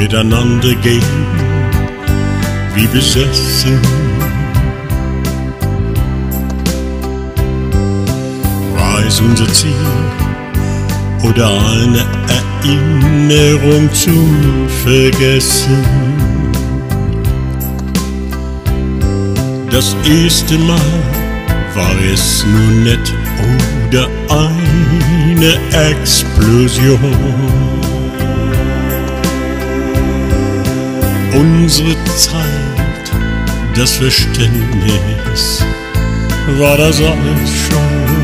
miteinander gehen, wie besessen. War es unser Ziel oder eine Erinnerung zum Vergessen? Das erste Mal war es nur nett oder eine Explosion? Unsere Zeit, das Verständnis, war das alles schon?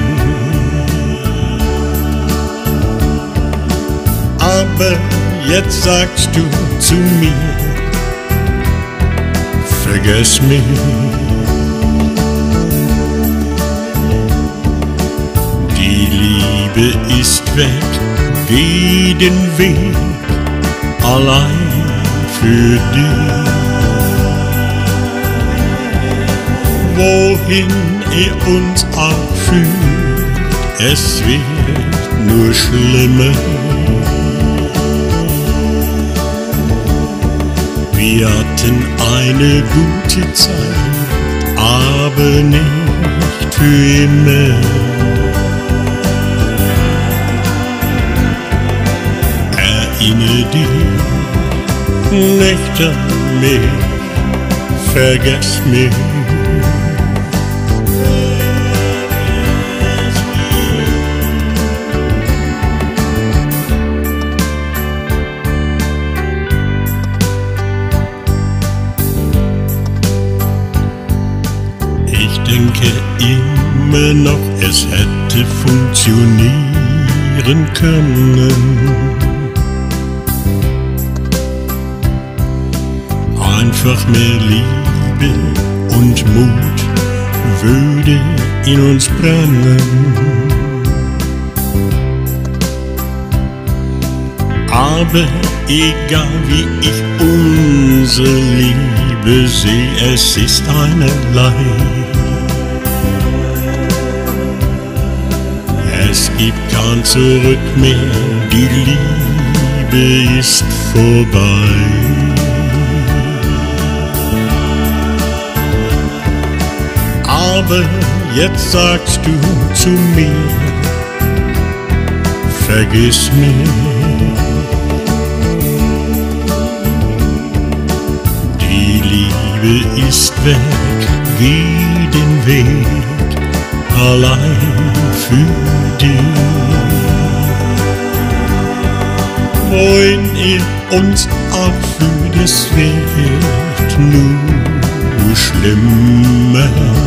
Aber jetzt sagst du zu mir, vergess mich. Die Liebe ist weg, geh den Weg allein für dich. Wohin uns auch führt, es wird nur schlimmer. Wir hatten eine gute Zeit, aber nicht für immer. Erinnere dich nicht an mich, vergess mich. Ich denke immer noch, es hätte funktionieren können. Einfach mehr Liebe und Mut würde in uns brennen. Aber egal wie ich unsere Liebe sehe, es ist einerlei. Es gibt kein Zurück mehr, die Liebe ist vorbei. Aber jetzt sagst du zu mir, vergiss mich. Die Liebe ist weg, geh den Weg allein für dich. Wohin ihr uns auch führt, es wird nur schlimmer.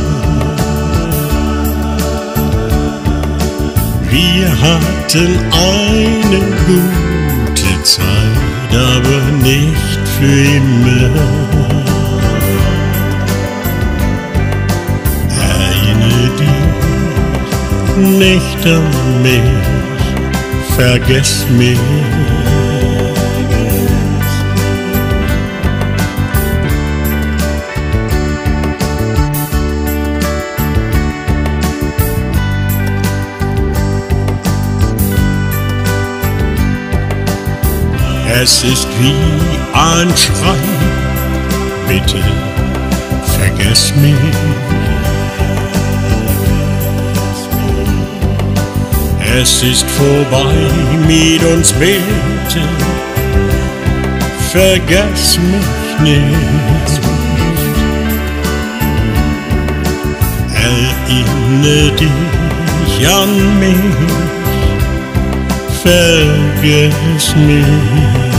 Wir hatten eine gute Zeit, aber nicht für immer. Erinnere dich nicht an mich, vergess mich. Es ist wie ein Schrei, bitte vergess mich. Es ist vorbei mit uns beiden, vergess mich nicht. Erinnere dich an mich, vergess mich.